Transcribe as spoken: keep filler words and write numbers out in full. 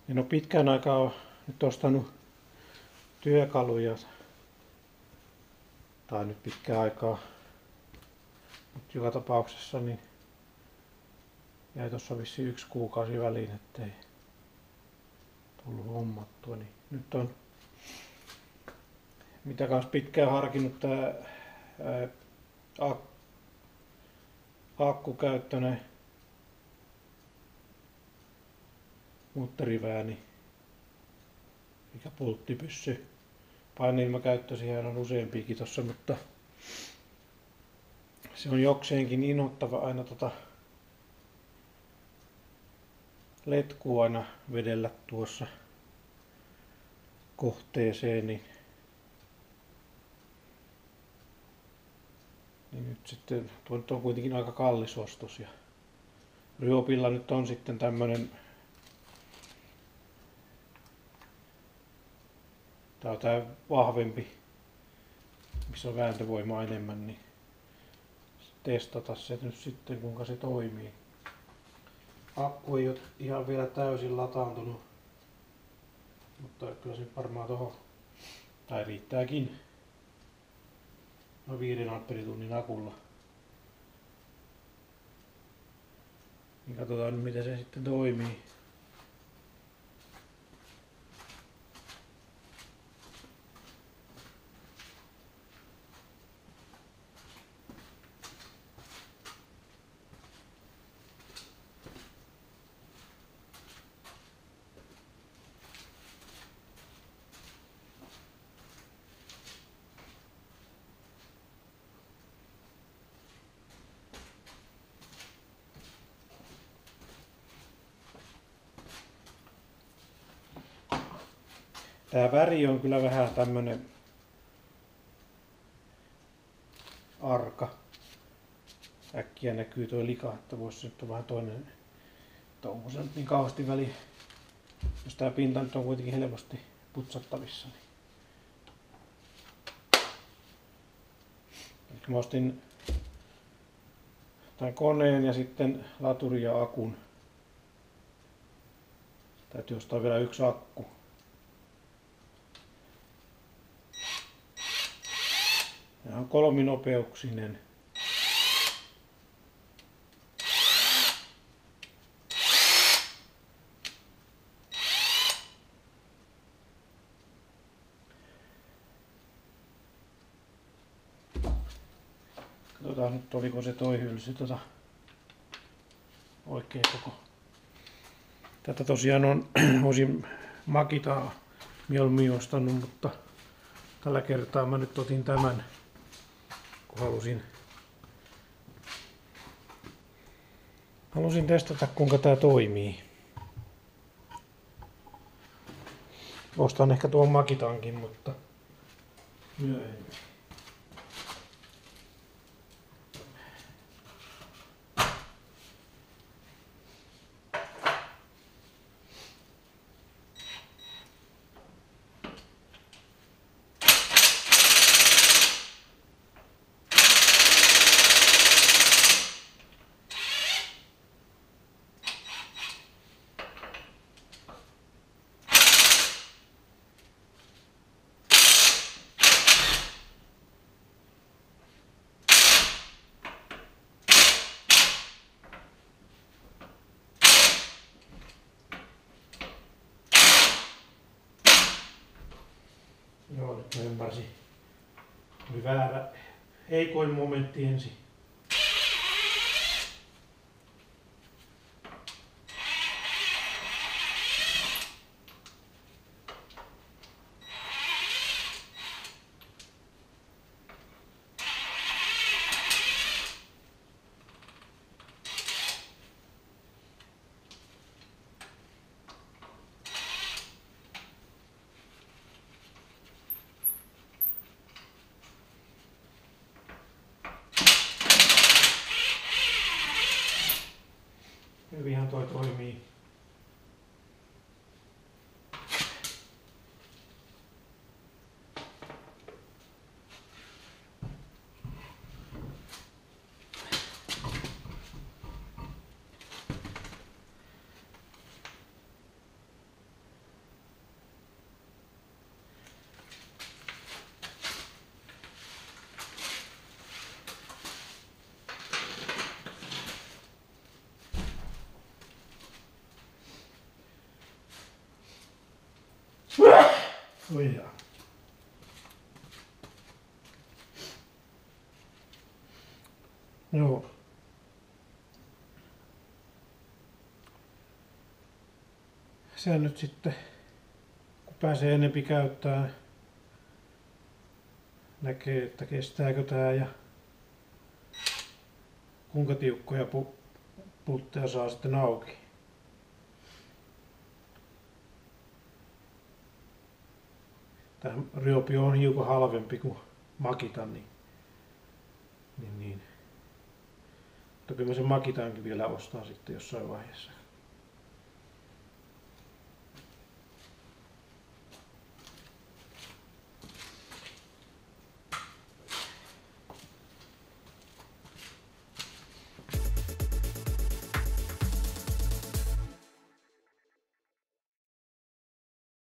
En ole pitkään aikaa nyt ostanut työkaluja. Tai nyt pitkään aikaa. Mutta joka tapauksessa niin jäi tuossa vissiin yksi kuukausi väliin, ettei tullut hommattua. Niin nyt on mitä kanssa pitkään harkinnut tää ak akkukäyttöinen mutterivääni, mikä pulttipyssy. Painonilmakäyttöisiä on useampiakin tossa, mutta se on jokseenkin inhottava aina tota letkua aina vedellä tuossa kohteeseen, niin, niin nyt sitten tuo nyt on kuitenkin aika kallis ostos. Ja Ryopilla nyt on sitten tämmönen, tää on tää vahvempi, missä on vääntövoimaa enemmän, niin testata se nyt sitten kuinka se toimii. Akku ei ole ihan vielä täysin lataantunut, mutta kyllä se varmaan tohon, tai riittääkin, noin viiden ampperitunnin akulla. Niin katsotaan nyt miten se sitten toimii. Tää väri on kyllä vähän tämmönen arka. Äkkiä näkyy tuo lika, että voisi nyt on vähän toinen. Onko se nyt niin kauheasti väli, jos tää pinta nyt on kuitenkin helposti putsattavissa. Niin. Eli mä ostin tämän koneen ja sitten laturi ja akun. Täytyy ostaa vielä yksi akku. Tämä on kolminopeuksinen. Katsotaan nyt oliko se toi hylsy tota oikein koko. Tätä tosiaan on osin Makitaa mieluummin ostanut, mutta tällä kertaa mä nyt otin tämän, kun halusin, halusin testata kuinka tää toimii. Ostan ehkä tuon Makitankin, mutta myöhemmin. Joo, nyt mä ymmärsin. Oli väärä, heikoin momentti ensin. Hyvinhän toi toimii. Oi jaa. Joo. Se nyt sitten, kun pääsee enempi käyttämään, näkee, että kestääkö tää ja kuinka tiukkoja putteja saa sitten auki. Tämä Ryopio on hiukan halvempi kuin Makita, niin, niin, niin. Mutta kyllä mä sen Makitankin vielä ostaa sitten jossain vaiheessa.